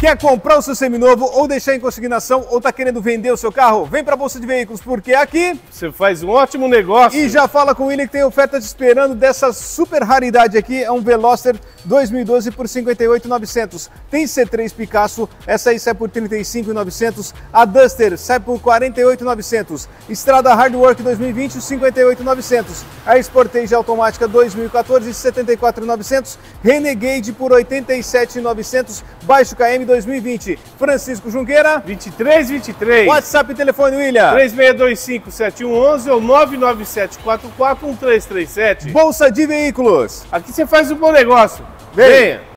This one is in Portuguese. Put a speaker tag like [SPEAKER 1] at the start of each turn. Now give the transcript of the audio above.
[SPEAKER 1] Quer comprar o seu seminovo ou deixar em consignação ou tá querendo vender o seu carro? Vem pra Bolsa de Veículos, porque aqui
[SPEAKER 2] você faz um ótimo negócio.
[SPEAKER 1] E já fala com o William que tem oferta te esperando dessa super raridade aqui. É um Veloster 2012 por 58.900. Tem C3 Picasso, essa aí sai por 35.900. A Duster sai por 48.900. Estrada Hardwork 2020, 58.900. A Sportage automática 2014, 74.900. Renegade por 87.900. Baixo KM 2020. Francisco Junqueira
[SPEAKER 2] 2323.
[SPEAKER 1] WhatsApp e telefone, William
[SPEAKER 2] 3625-7111 ou 997441337.
[SPEAKER 1] Bolsa de Veículos.
[SPEAKER 2] Aqui você faz um bom negócio.
[SPEAKER 1] Venha.